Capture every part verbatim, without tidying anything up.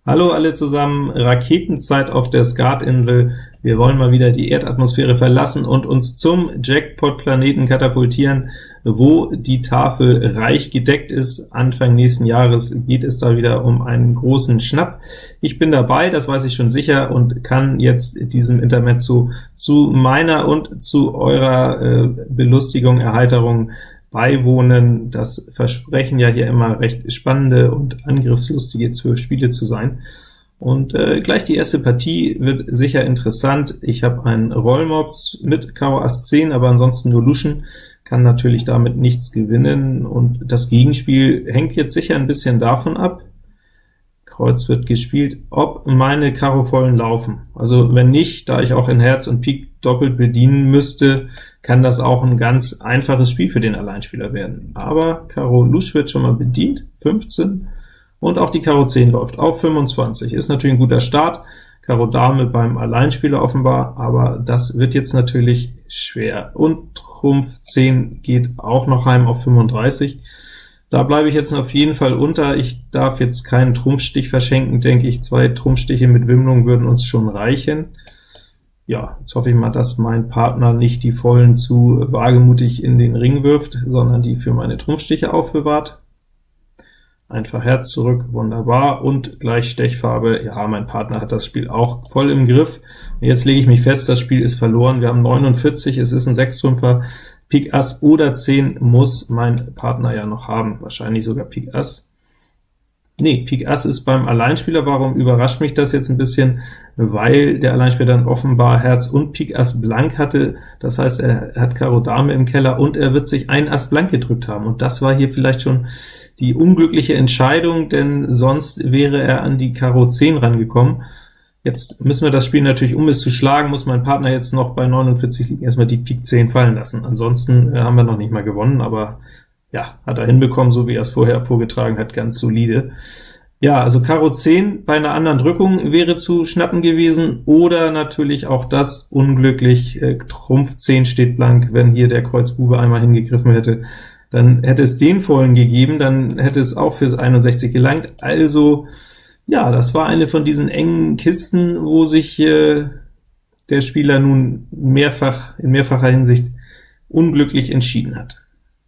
Hallo alle zusammen, Raketenzeit auf der Skatinsel. Wir wollen mal wieder die Erdatmosphäre verlassen und uns zum Jackpot-Planeten katapultieren, wo die Tafel reich gedeckt ist. Anfang nächsten Jahres geht es da wieder um einen großen Schnapp. Ich bin dabei, das weiß ich schon sicher, und kann jetzt diesem Intermezzo zu meiner und zu eurer äh, Belustigung, Erheiterung beiwohnen. Das versprechen ja hier immer recht spannende und angriffslustige zwölf Spiele zu sein. Und äh, gleich die erste Partie wird sicher interessant. Ich habe einen Rollmops mit Karo Ass zehn, aber ansonsten nur Luschen, kann natürlich damit nichts gewinnen, und das Gegenspiel hängt jetzt sicher ein bisschen davon ab. Kreuz wird gespielt, ob meine Karo vollen laufen. Also wenn nicht, da ich auch in Herz und Pik doppelt bedienen müsste, kann das auch ein ganz einfaches Spiel für den Alleinspieler werden. Aber Karo Lusch wird schon mal bedient, fünfzehn, und auch die Karo zehn läuft auf fünfundzwanzig. Ist natürlich ein guter Start, Karo Dame beim Alleinspieler offenbar, aber das wird jetzt natürlich schwer. Und Trumpf zehn geht auch noch heim auf fünfunddreißig. Da bleibe ich jetzt auf jeden Fall unter. Ich darf jetzt keinen Trumpfstich verschenken, denke ich. Zwei Trumpfstiche mit Wimmlung würden uns schon reichen. Ja, jetzt hoffe ich mal, dass mein Partner nicht die vollen zu wagemutig in den Ring wirft, sondern die für meine Trumpfstiche aufbewahrt. Einfach Herz zurück, wunderbar, und gleich Stechfarbe. Ja, mein Partner hat das Spiel auch voll im Griff. Und jetzt lege ich mich fest, das Spiel ist verloren. Wir haben neunundvierzig, es ist ein Sechstrümpfer. Pik Ass oder zehn muss mein Partner ja noch haben, wahrscheinlich sogar Pik Ass. Nee, Pik Ass ist beim Alleinspieler. Warum überrascht mich das jetzt ein bisschen? Weil der Alleinspieler dann offenbar Herz und Pik Ass blank hatte, das heißt, er hat Karo Dame im Keller und er wird sich ein Ass blank gedrückt haben, und das war hier vielleicht schon die unglückliche Entscheidung, denn sonst wäre er an die Karo zehn rangekommen. Jetzt müssen wir das Spiel natürlich, um es zu schlagen, muss mein Partner jetzt noch bei neunundvierzig liegen, erstmal die Pik zehn fallen lassen. Ansonsten äh, haben wir noch nicht mal gewonnen, aber ja, hat er hinbekommen, so wie er es vorher vorgetragen hat, ganz solide. Ja, also Karo zehn bei einer anderen Drückung wäre zu schnappen gewesen, oder natürlich auch das unglücklich, äh, Trumpf zehn steht blank, wenn hier der Kreuz Bube einmal hingegriffen hätte, dann hätte es den vollen gegeben, dann hätte es auch für einundsechzig gelangt. Also ja, das war eine von diesen engen Kisten, wo sich äh, der Spieler nun mehrfach in mehrfacher Hinsicht unglücklich entschieden hat.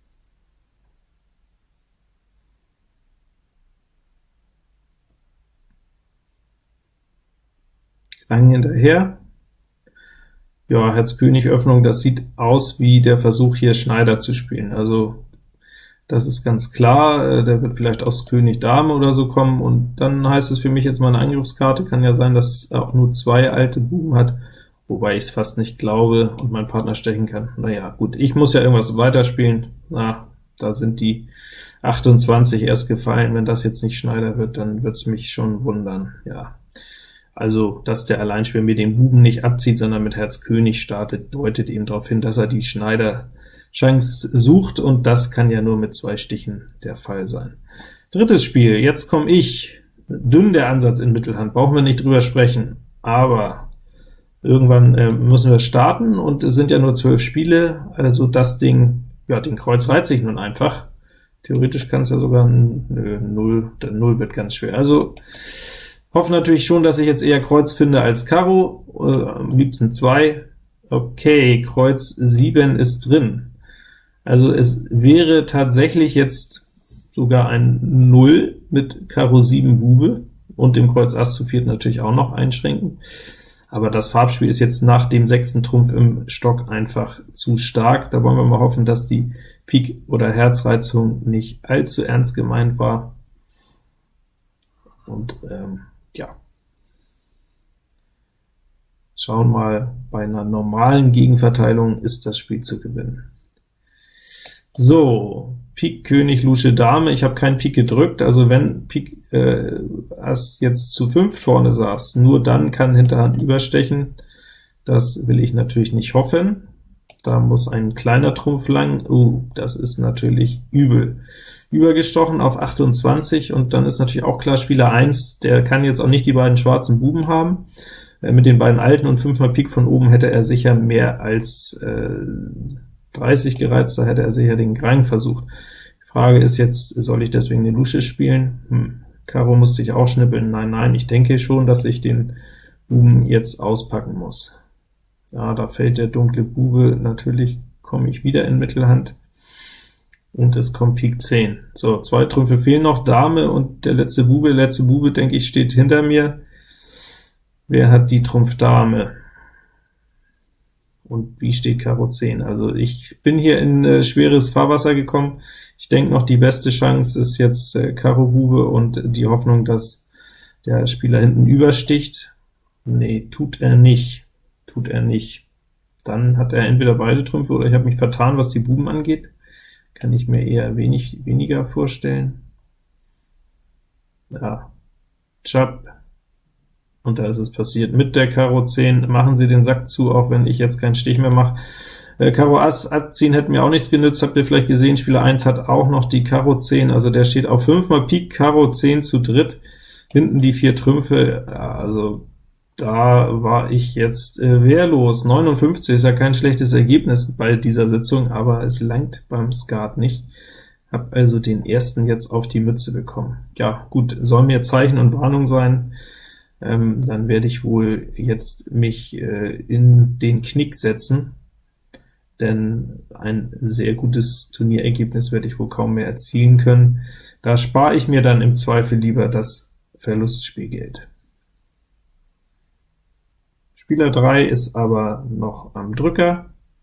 Klang hinterher. Ja, Herz-König-Öffnung, das sieht aus wie der Versuch, hier Schneider zu spielen. Also das ist ganz klar, der wird vielleicht aus König Dame oder so kommen, und dann heißt es für mich jetzt mal eine Angriffskarte. Kann ja sein, dass er auch nur zwei alte Buben hat, wobei ich es fast nicht glaube und mein Partner stechen kann. Naja, gut, ich muss ja irgendwas weiterspielen. Na, da sind die achtundzwanzig erst gefallen. Wenn das jetzt nicht Schneider wird, dann wird's mich schon wundern. Ja, also, dass der Alleinspieler mir den Buben nicht abzieht, sondern mit Herz König startet, deutet eben darauf hin, dass er die Schneider Chance sucht, und das kann ja nur mit zwei Stichen der Fall sein. Drittes Spiel, jetzt komme ich. Dünn der Ansatz in Mittelhand, brauchen wir nicht drüber sprechen, aber irgendwann äh, müssen wir starten, und es sind ja nur zwölf Spiele, also das Ding, ja, den Kreuz reizt sich nun einfach. Theoretisch kann es ja sogar ein nö, null, der null wird ganz schwer. Also hoffe natürlich schon, dass ich jetzt eher Kreuz finde als Karo, äh, am liebsten zwei. Okay, Kreuz sieben ist drin. Also es wäre tatsächlich jetzt sogar ein null mit Karo sieben Bube und dem Kreuz Ass zu viert natürlich auch noch einschränken. Aber das Farbspiel ist jetzt nach dem sechsten Trumpf im Stock einfach zu stark. Da wollen wir mal hoffen, dass die Pik- oder Herzreizung nicht allzu ernst gemeint war. Und ähm, ja, schauen mal, bei einer normalen Gegenverteilung ist das Spiel zu gewinnen. So, Pik König Lusche Dame, ich habe keinen Pik gedrückt, also wenn Pik äh, Ass jetzt zu fünf vorne saß, nur dann kann Hinterhand überstechen. Das will ich natürlich nicht hoffen. Da muss ein kleiner Trumpf lang. Uh, das ist natürlich übel. Übergestochen auf achtundzwanzig, und dann ist natürlich auch klar, Spieler eins, der kann jetzt auch nicht die beiden schwarzen Buben haben. Äh, mit den beiden alten und fünfmal Pik von oben hätte er sicher mehr als äh, dreißig gereizt, da hätte er sicher den Grang versucht. Die Frage ist jetzt, soll ich deswegen eine Lusche spielen? Hm, Karo musste ich auch schnippeln. Nein, nein, ich denke schon, dass ich den Buben jetzt auspacken muss. Ja, da fällt der dunkle Bube, natürlich komme ich wieder in Mittelhand, und es kommt Pik zehn. So, zwei Trümpfe fehlen noch, Dame und der letzte Bube. Der letzte Bube, denke ich, steht hinter mir. Wer hat die Trumpf Dame? Und wie steht Karo zehn? Also ich bin hier in äh, schweres Fahrwasser gekommen. Ich denke noch, die beste Chance ist jetzt äh, Karo Bube und die Hoffnung, dass der Spieler hinten übersticht. Nee, tut er nicht. Tut er nicht. Dann hat er entweder beide Trümpfe, oder ich habe mich vertan, was die Buben angeht. Kann ich mir eher wenig weniger vorstellen. Ja, Chap. Und da ist es passiert. Mit der Karo zehn machen sie den Sack zu, auch wenn ich jetzt keinen Stich mehr mache. Äh, Karo Ass abziehen hätte mir auch nichts genützt, habt ihr vielleicht gesehen. Spieler eins hat auch noch die Karo zehn, also der steht auf fünfmal Pik, Karo zehn zu dritt, hinten die vier Trümpfe, also da war ich jetzt äh, wehrlos. neunundfünfzig ist ja kein schlechtes Ergebnis bei dieser Sitzung, aber es langt beim Skat nicht. Hab also den ersten jetzt auf die Mütze bekommen. Ja gut, soll mir Zeichen und Warnung sein. Ähm, dann werde ich wohl jetzt mich äh, in den Knick setzen, denn ein sehr gutes Turnierergebnis werde ich wohl kaum mehr erzielen können. Da spare ich mir dann im Zweifel lieber das Verlustspielgeld. Spieler drei ist aber noch am Drücker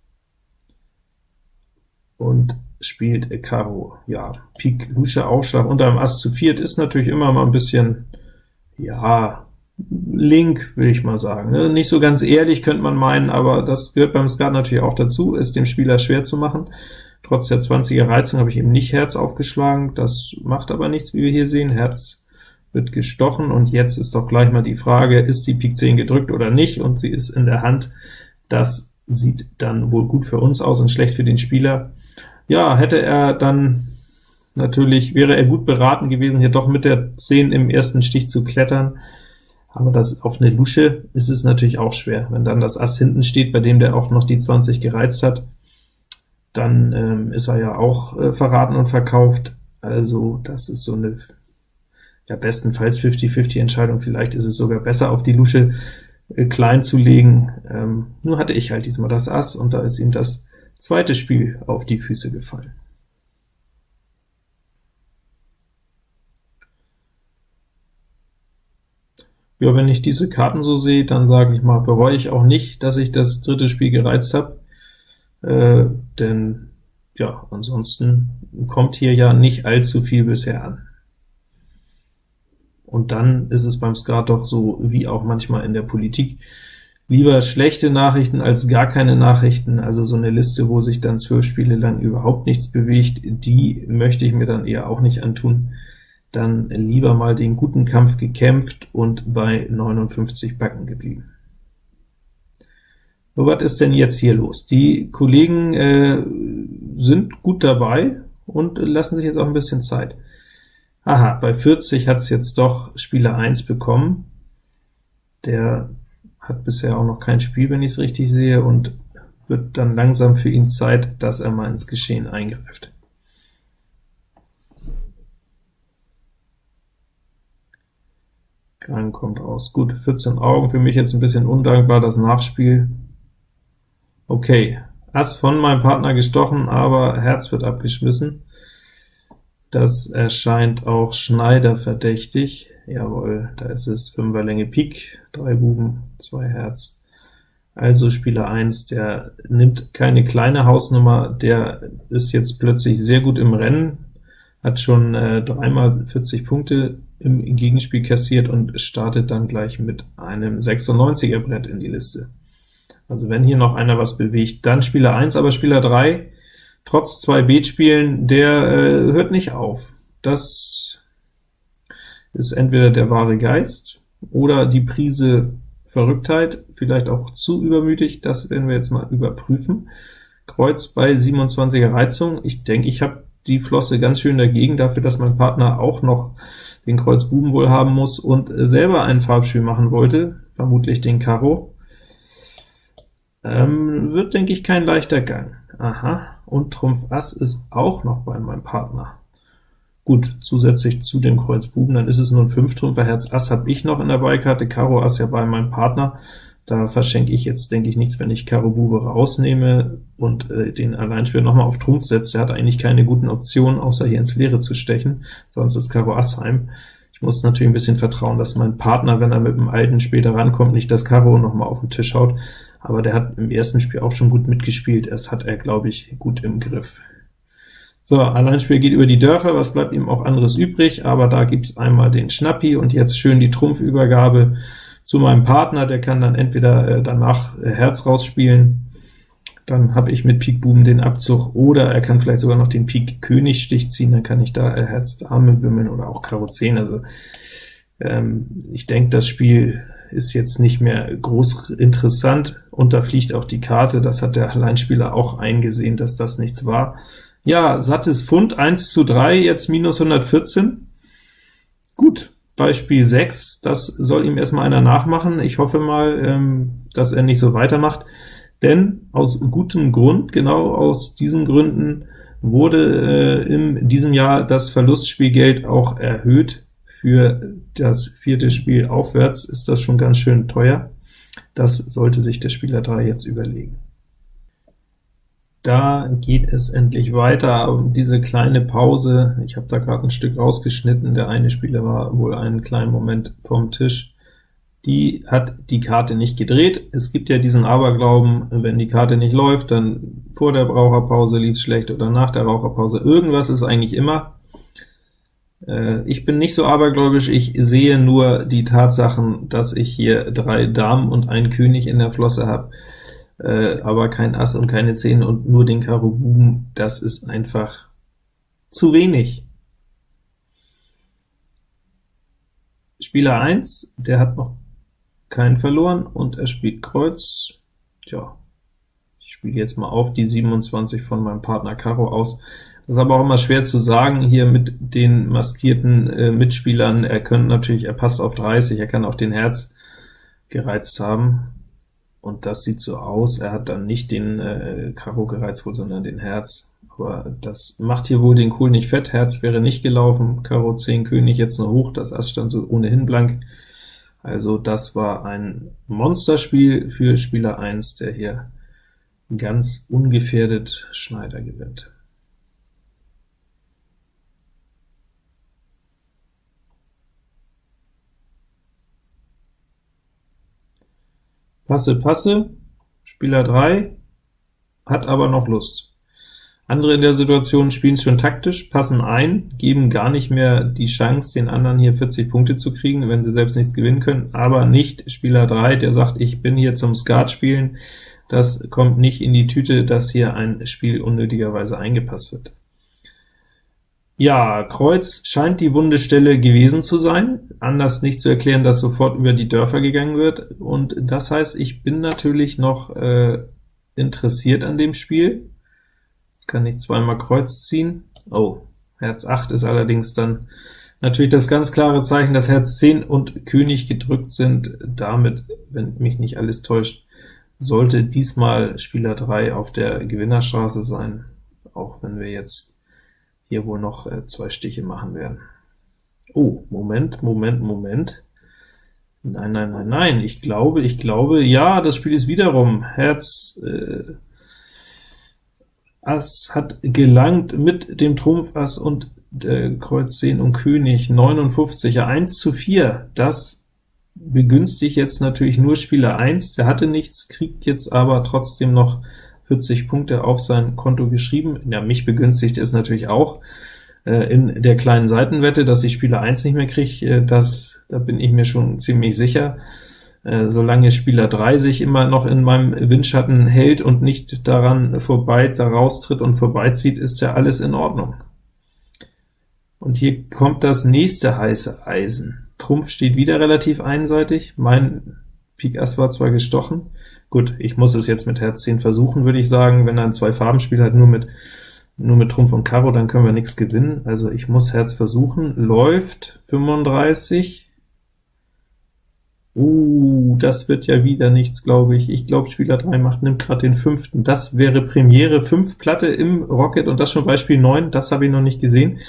und spielt Karo. Ja, Pik, Lusche, Aufschlag unter dem Ass zu viert ist natürlich immer mal ein bisschen, ja, Link, will ich mal sagen. Ne? Nicht so ganz ehrlich, könnte man meinen, aber das gehört beim Skat natürlich auch dazu, es dem Spieler schwer zu machen. Trotz der zwanziger Reizung habe ich eben nicht Herz aufgeschlagen, das macht aber nichts, wie wir hier sehen. Herz wird gestochen, und jetzt ist doch gleich mal die Frage, ist die Pik zehn gedrückt oder nicht, und sie ist in der Hand. Das sieht dann wohl gut für uns aus und schlecht für den Spieler. Ja, hätte er dann natürlich, wäre er gut beraten gewesen, hier doch mit der zehn im ersten Stich zu klettern, aber das auf eine Lusche ist es natürlich auch schwer. Wenn dann das Ass hinten steht, bei dem der auch noch die zwanzig gereizt hat, dann ähm, ist er ja auch äh, verraten und verkauft. Also das ist so eine, ja, bestenfalls fünfzig fünfzig Entscheidung, vielleicht ist es sogar besser, auf die Lusche äh, klein zu legen. Ähm, nur hatte ich halt diesmal das Ass, und da ist ihm das zweite Spiel auf die Füße gefallen. Ja, wenn ich diese Karten so sehe, dann sage ich mal, bereue ich auch nicht, dass ich das dritte Spiel gereizt habe, äh, denn ja, ansonsten kommt hier ja nicht allzu viel bisher an. Und dann ist es beim Skat doch so, wie auch manchmal in der Politik, lieber schlechte Nachrichten als gar keine Nachrichten. Also so eine Liste, wo sich dann zwölf Spiele lang überhaupt nichts bewegt, die möchte ich mir dann eher auch nicht antun. Dann lieber mal den guten Kampf gekämpft und bei neunundfünfzig Backen geblieben. So, was ist denn jetzt hier los? Die Kollegen äh, sind gut dabei und lassen sich jetzt auch ein bisschen Zeit. Aha, bei vierzig hat es jetzt doch Spieler eins bekommen. Der hat bisher auch noch kein Spiel, wenn ich es richtig sehe, und wird dann langsam für ihn Zeit, dass er mal ins Geschehen eingreift. Gang kommt raus. Gut, vierzehn Augen, für mich jetzt ein bisschen undankbar, das Nachspiel. Okay, Ass von meinem Partner gestochen, aber Herz wird abgeschmissen. Das erscheint auch Schneider verdächtig. Jawohl, da ist es, Fünfer Länge Pik, drei Buben, zwei Herz. Also Spieler eins, der nimmt keine kleine Hausnummer, der ist jetzt plötzlich sehr gut im Rennen, hat schon äh, dreimal vierzig Punkte im Gegenspiel kassiert und startet dann gleich mit einem sechsundneunziger Brett in die Liste. Also wenn hier noch einer was bewegt, dann Spieler eins, aber Spieler drei, trotz zwei Beatspielen, der äh, hört nicht auf. Das ist entweder der wahre Geist oder die Prise Verrücktheit, vielleicht auch zu übermütig, das werden wir jetzt mal überprüfen. Kreuz bei siebenundzwanziger Reizung, ich denke, ich habe die Flosse ganz schön dagegen, dafür, dass mein Partner auch noch den Kreuz Buben wohl haben muss und selber ein Farbspiel machen wollte, vermutlich den Karo. Ähm, wird, denke ich, kein leichter Gang. Aha, und Trumpf Ass ist auch noch bei meinem Partner. Gut, zusätzlich zu dem Kreuz Buben, dann ist es nur ein Fünftrümpfer. Herz Ass habe ich noch in der Beikarte, Karo Ass ja bei meinem Partner. Da verschenke ich jetzt, denke ich, nichts, wenn ich Karo Bube rausnehme und äh, den Alleinspieler nochmal auf Trumpf setzt. Der hat eigentlich keine guten Optionen, außer hier ins Leere zu stechen, sonst ist Karo Ass heim. Ich muss natürlich ein bisschen vertrauen, dass mein Partner, wenn er mit dem Alten später rankommt, nicht das Karo nochmal auf den Tisch haut, aber der hat im ersten Spiel auch schon gut mitgespielt. Das hat er, glaube ich, gut im Griff. So, Alleinspieler geht über die Dörfer, was bleibt ihm auch anderes übrig, aber da gibt's einmal den Schnappi und jetzt schön die Trumpfübergabe zu meinem Partner, der kann dann entweder äh, danach äh, Herz rausspielen, dann habe ich mit Pik Buben den Abzug, oder er kann vielleicht sogar noch den Pik König Stich ziehen, dann kann ich da äh, Herz Dame wimmeln oder auch Karo zehn, also ähm, ich denke, das Spiel ist jetzt nicht mehr groß interessant, und da fliegt auch die Karte, das hat der Alleinspieler auch eingesehen, dass das nichts war. Ja, sattes Pfund, eins zu drei, jetzt minus hundertvierzehn. Gut, Beispiel sechs, das soll ihm erstmal einer nachmachen. Ich hoffe mal, ähm, dass er nicht so weitermacht, denn aus gutem Grund, genau aus diesen Gründen, wurde äh, in diesem Jahr das Verlustspielgeld auch erhöht. Für das vierte Spiel aufwärts ist das schon ganz schön teuer. Das sollte sich der Spieler drei jetzt überlegen. Da geht es endlich weiter, und diese kleine Pause, ich habe da gerade ein Stück rausgeschnitten, der eine Spieler war wohl einen kleinen Moment vom Tisch, die hat die Karte nicht gedreht. Es gibt ja diesen Aberglauben, wenn die Karte nicht läuft, dann vor der Raucherpause lief es schlecht oder nach der Raucherpause, irgendwas ist eigentlich immer. Äh, ich bin nicht so abergläubisch, ich sehe nur die Tatsachen, dass ich hier drei Damen und einen König in der Flosse habe, Äh, aber kein Ass und keine zehn und nur den Karo Buben, das ist einfach zu wenig. Spieler eins, der hat noch keinen verloren, und er spielt Kreuz. Tja, ich spiele jetzt mal auf die siebenundzwanzig von meinem Partner Karo aus. Das ist aber auch immer schwer zu sagen, hier mit den maskierten äh, Mitspielern. Er könnte natürlich, er passt auf dreißig, er kann auch den Herz gereizt haben. Und das sieht so aus, er hat dann nicht den äh, Karo gereizt wohl, sondern den Herz. Aber das macht hier wohl den Kohl nicht fett, Herz wäre nicht gelaufen, Karo zehn König jetzt nur hoch, das Ass stand so ohnehin blank. Also das war ein Monsterspiel für Spieler eins, der hier ganz ungefährdet Schneider gewinnt. Passe, Passe, Spieler drei hat aber noch Lust. Andere in der Situation spielen es schon taktisch, passen ein, geben gar nicht mehr die Chance, den anderen hier vierzig Punkte zu kriegen, wenn sie selbst nichts gewinnen können, aber nicht Spieler drei, der sagt, ich bin hier zum Skat spielen. Das kommt nicht in die Tüte, dass hier ein Spiel unnötigerweise eingepasst wird. Ja, Kreuz scheint die wunde Stelle gewesen zu sein, anders nicht zu erklären, dass sofort über die Dörfer gegangen wird, und das heißt, ich bin natürlich noch äh, interessiert an dem Spiel. Jetzt kann ich zweimal Kreuz ziehen. Oh, Herz acht ist allerdings dann natürlich das ganz klare Zeichen, dass Herz zehn und König gedrückt sind. Damit, wenn mich nicht alles täuscht, sollte diesmal Spieler drei auf der Gewinnerstraße sein, auch wenn wir jetzt hier wohl noch äh, zwei Stiche machen werden. Oh, Moment, Moment, Moment. Nein, nein, nein, nein, ich glaube, ich glaube, ja, das Spiel ist wiederum. Herz, äh, Ass hat gelangt mit dem Trumpf Ass und äh, Kreuz zehn und König, neunundfünfzig, ja, eins zu vier. Das begünstigt jetzt natürlich nur Spieler eins, der hatte nichts, kriegt jetzt aber trotzdem noch vierzig Punkte auf sein Konto geschrieben. Ja, mich begünstigt es natürlich auch äh, in der kleinen Seitenwette, dass ich Spieler eins nicht mehr kriege, äh, das, da bin ich mir schon ziemlich sicher. Äh, solange Spieler drei sich immer noch in meinem Windschatten hält und nicht daran vorbei, da raustritt und vorbeizieht, ist ja alles in Ordnung. Und hier kommt das nächste heiße Eisen. Trumpf steht wieder relativ einseitig, mein Pik Ass war zwar gestochen, gut, ich muss es jetzt mit Herz zehn versuchen, würde ich sagen, wenn er ein Zwei-Farben-Spiel hat, nur mit nur mit Trumpf und Karo, dann können wir nichts gewinnen, also ich muss Herz versuchen, läuft fünfunddreißig, uh, das wird ja wieder nichts, glaube ich, ich glaube Spieler drei macht, nimmt gerade den fünften, das wäre Premiere, fünf Platte im Rocket und das schon Beispiel neun, das habe ich noch nicht gesehen.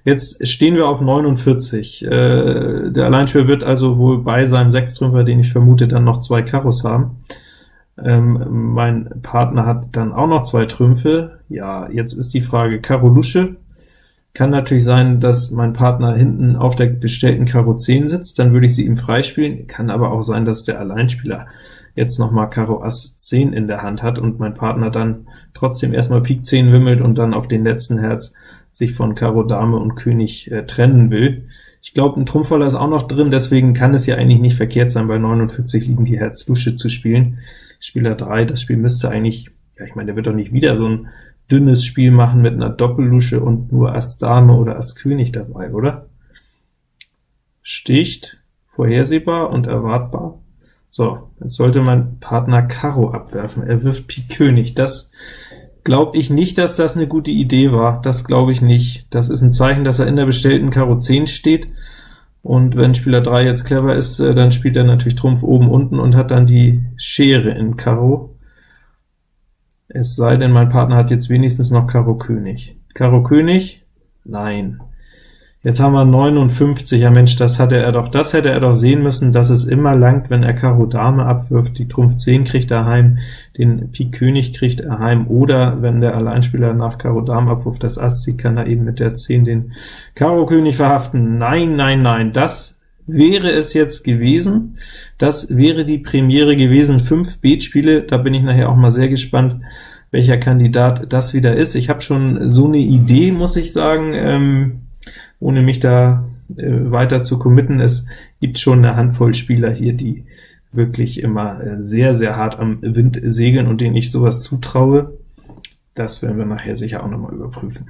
Jetzt stehen wir auf neunundvierzig. Äh, der Alleinspieler wird also wohl bei seinem Sechstrümpfer, den ich vermute, dann noch zwei Karos haben. Ähm, mein Partner hat dann auch noch zwei Trümpfe. Ja, jetzt ist die Frage Karo Lusche. Kann natürlich sein, dass mein Partner hinten auf der bestellten Karo zehn sitzt, dann würde ich sie ihm freispielen. Kann aber auch sein, dass der Alleinspieler jetzt nochmal Karo Ass zehn in der Hand hat und mein Partner dann trotzdem erstmal Pik zehn wimmelt und dann auf den letzten Herz sich von Karo Dame und König äh, trennen will. Ich glaube, ein Trumpfvoller ist auch noch drin, deswegen kann es ja eigentlich nicht verkehrt sein, bei neunundvierzig liegen die Herz Lusche zu spielen. Spieler drei, das Spiel müsste eigentlich, ja, ich meine, der wird doch nicht wieder so ein dünnes Spiel machen mit einer Doppellusche und nur Ass Dame oder Ass König dabei, oder? Sticht, vorhersehbar und erwartbar. So, jetzt sollte mein Partner Karo abwerfen. Er wirft Pik König. Das glaube ich nicht, dass das eine gute Idee war. Das glaube ich nicht. Das ist ein Zeichen, dass er in der bestellten Karo zehn steht. Und wenn Spieler drei jetzt clever ist, dann spielt er natürlich Trumpf oben, unten und hat dann die Schere in Karo. Es sei denn, mein Partner hat jetzt wenigstens noch Karo König. Karo König? Nein. Jetzt haben wir neunundfünfzig. Ja Mensch, das hatte er doch, das hätte er doch sehen müssen, dass es immer langt, wenn er Karo Dame abwirft. Die Trumpf zehn kriegt er heim, den Pik König kriegt er heim, oder wenn der Alleinspieler nach Karo Dame abwirft, das Ass zieht, kann er eben mit der zehn den Karo König verhaften. Nein, nein, nein, das wäre es jetzt gewesen. Das wäre die Premiere gewesen. Fünf Beatspiele, da bin ich nachher auch mal sehr gespannt, welcher Kandidat das wieder ist. Ich habe schon so eine Idee, muss ich sagen, ähm, ohne mich da äh, weiter zu committen. Es gibt schon eine Handvoll Spieler hier, die wirklich immer äh, sehr, sehr hart am Wind segeln und denen ich sowas zutraue. Das werden wir nachher sicher auch nochmal überprüfen.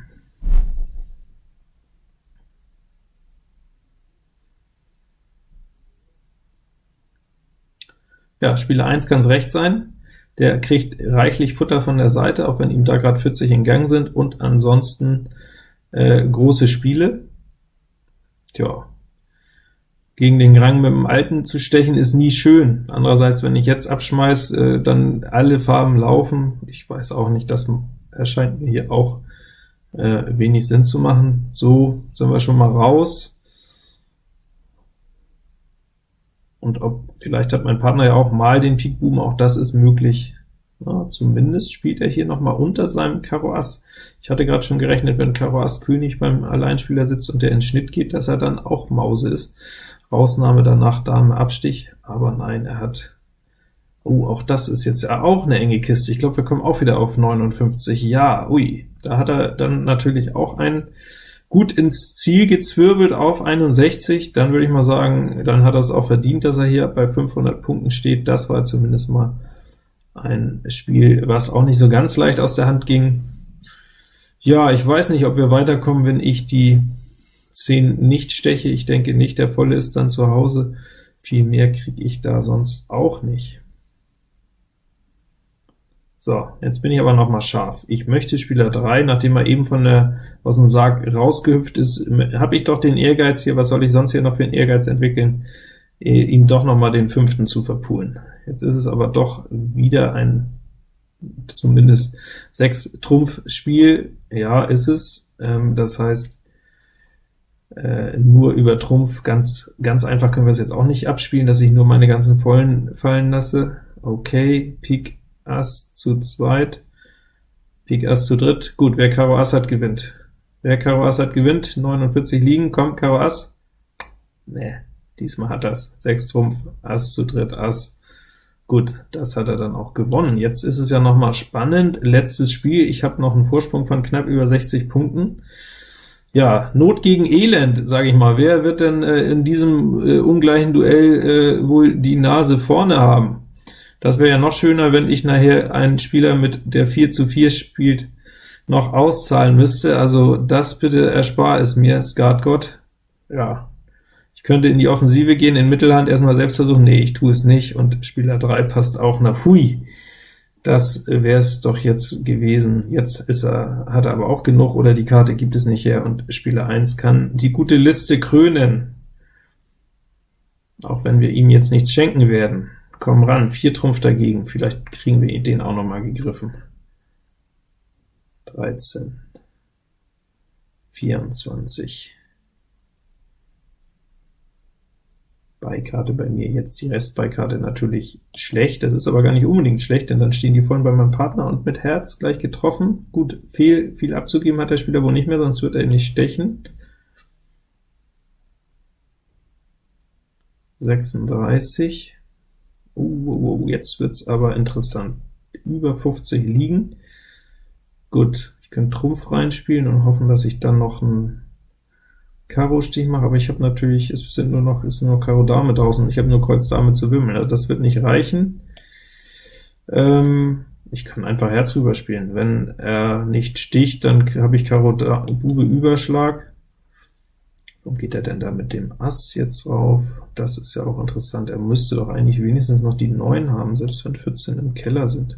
Ja, Spieler eins kann es recht sein. Der kriegt reichlich Futter von der Seite, auch wenn ihm da gerade vierzig in Gang sind, und ansonsten äh, große Spiele. Tja, gegen den Rang mit dem Alten zu stechen ist nie schön. Andererseits, wenn ich jetzt abschmeiß, äh, dann alle Farben laufen. Ich weiß auch nicht, das erscheint mir hier auch äh, wenig Sinn zu machen. So sind wir schon mal raus. Und ob, vielleicht hat mein Partner ja auch mal den Pik Buben, auch das ist möglich. Ja, zumindest spielt er hier noch mal unter seinem Karo Ass. Ich hatte gerade schon gerechnet, wenn Karo Ass König beim Alleinspieler sitzt und der in Schnitt geht, dass er dann auch Mause ist. Rausnahme danach Dame Abstich, aber nein, er hat, oh, auch das ist jetzt ja auch eine enge Kiste. Ich glaube, wir kommen auch wieder auf neunundfünfzig. Ja, ui, da hat er dann natürlich auch einen gut ins Ziel gezwirbelt auf einundsechzig. Dann würde ich mal sagen, dann hat er es auch verdient, dass er hier bei fünfhundert Punkten steht. Das war zumindest mal ein Spiel, was auch nicht so ganz leicht aus der Hand ging. Ja, ich weiß nicht, ob wir weiterkommen, wenn ich die zehn nicht steche. Ich denke nicht, der Volle ist dann zu Hause. Viel mehr kriege ich da sonst auch nicht. So, jetzt bin ich aber noch mal scharf. Ich möchte Spieler drei, nachdem er eben von der aus dem Sarg rausgehüpft ist, habe ich doch den Ehrgeiz hier, was soll ich sonst hier noch für einen Ehrgeiz entwickeln, ihm doch noch mal den fünften zu verpulen. Jetzt ist es aber doch wieder ein zumindest sechs Trumpf Spiel. Ja, ist es. Ähm, das heißt, äh, nur über Trumpf, ganz ganz einfach können wir es jetzt auch nicht abspielen, dass ich nur meine ganzen Vollen fallen lasse. Okay, Pik Ass zu zweit, Pik Ass zu dritt. Gut, wer Karo Ass hat, gewinnt. Wer Karo Ass hat, gewinnt. neunundvierzig liegen, kommt Karo Ass. Nee, diesmal hat das. sechs Trumpf, Ass zu dritt, Ass. Gut, das hat er dann auch gewonnen. Jetzt ist es ja noch mal spannend. Letztes Spiel, ich habe noch einen Vorsprung von knapp über sechzig Punkten. Ja, Not gegen Elend, sage ich mal. Wer wird denn äh, in diesem äh, ungleichen Duell äh, wohl die Nase vorne haben? Das wäre ja noch schöner, wenn ich nachher einen Spieler mit der vier zu vier spielt noch auszahlen müsste. Also das bitte erspar es mir, Skatgott. Ja, ich könnte in die Offensive gehen, in Mittelhand erstmal selbst versuchen. Nee, ich tue es nicht, und Spieler drei passt auch nach. Hui, das wäre es doch jetzt gewesen. Jetzt ist er, hat er aber auch genug, oder die Karte gibt es nicht her, und Spieler eins kann die gute Liste krönen. Auch wenn wir ihm jetzt nichts schenken werden. Komm ran, vier Trumpf dagegen, vielleicht kriegen wir den auch noch mal gegriffen. dreizehn, vierundzwanzig. Beikarte bei mir jetzt, die Restbeikarte natürlich schlecht, das ist aber gar nicht unbedingt schlecht, denn dann stehen die vorhin bei meinem Partner und mit Herz gleich getroffen. Gut, viel, viel abzugeben hat der Spieler wohl nicht mehr, sonst wird er nicht stechen. sechsunddreißig. Uh, uh, uh, jetzt wird's aber interessant. Über fünfzig liegen. Gut, ich kann Trumpf reinspielen und hoffen, dass ich dann noch einen Karo-Stich mache, aber ich habe natürlich, es sind nur noch, ist nur Karo Dame draußen, ich habe nur Kreuz Dame zu wimmeln, also das wird nicht reichen. Ähm, ich kann einfach Herz rüberspielen. Wenn er nicht sticht, dann habe ich Karo Bube Überschlag. Warum geht er denn da mit dem Ass jetzt rauf? Das ist ja auch interessant. Er müsste doch eigentlich wenigstens noch die neun haben, selbst wenn vierzehn im Keller sind.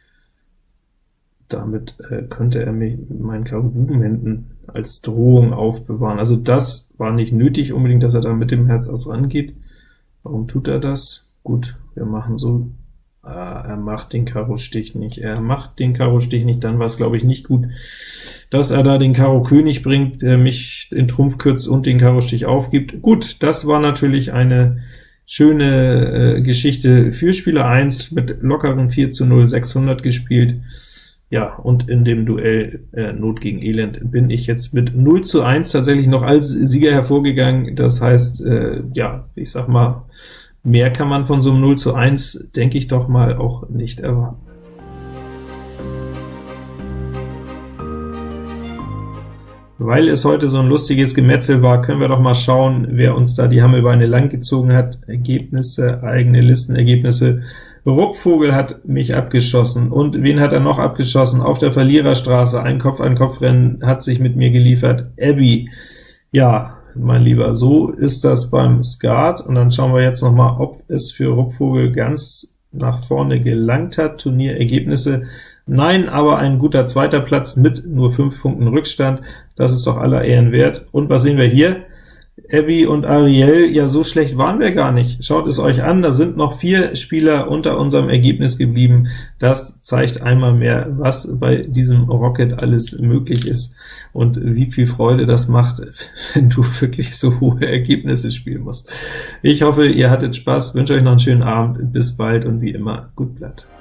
Damit äh, könnte er mir meinen Karo Buben hinten als Drohung aufbewahren. Also das war nicht nötig unbedingt, dass er da mit dem Herz Ass rangeht. Warum tut er das? Gut, wir machen so. Ah, er macht den Karo Stich nicht. Er macht den Karo Stich nicht. Dann war es, glaube ich, nicht gut, dass er da den Karo König bringt, der mich in Trumpf kürzt und den Karo Stich aufgibt. Gut, das war natürlich eine schöne äh, Geschichte für Spieler eins mit lockeren vier zu null, sechshundert gespielt. Ja, und in dem Duell äh, Not gegen Elend bin ich jetzt mit null zu eins tatsächlich noch als Sieger hervorgegangen. Das heißt, äh, ja, ich sag mal, mehr kann man von so einem null zu eins, denke ich doch mal, auch nicht erwarten. Weil es heute so ein lustiges Gemetzel war, können wir doch mal schauen, wer uns da die Hammelbeine lang gezogen hat. Ergebnisse, eigene Listenergebnisse. Ruckvogel hat mich abgeschossen. Und wen hat er noch abgeschossen? Auf der Verliererstraße, ein Kopf-an-Kopf-Rennen hat sich mit mir geliefert. Abby. Ja, mein Lieber, so ist das beim Skat. Und dann schauen wir jetzt noch mal, ob es für Ruckvogel ganz nach vorne gelangt hat. Turnierergebnisse. Nein, aber ein guter zweiter Platz mit nur fünf Punkten Rückstand. Das ist doch aller Ehren wert. Und was sehen wir hier? Abby und Ariel, ja, so schlecht waren wir gar nicht. Schaut es euch an, da sind noch vier Spieler unter unserem Ergebnis geblieben. Das zeigt einmal mehr, was bei diesem Rocket alles möglich ist und wie viel Freude das macht, wenn du wirklich so hohe Ergebnisse spielen musst. Ich hoffe, ihr hattet Spaß, wünsche euch noch einen schönen Abend, bis bald und wie immer, gut Blatt.